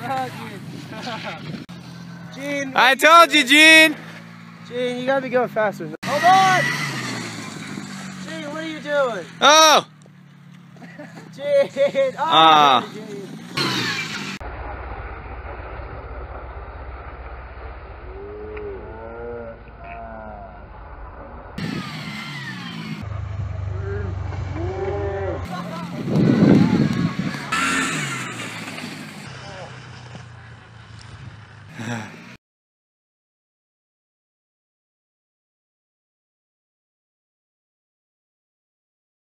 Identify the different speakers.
Speaker 1: Gene,
Speaker 2: I told you, Gene.
Speaker 1: Gene, you gotta be going faster. Hold on! Gene, what are you doing?
Speaker 2: Oh!
Speaker 1: Gene! Oh,
Speaker 2: Ah.
Speaker 1: Gene.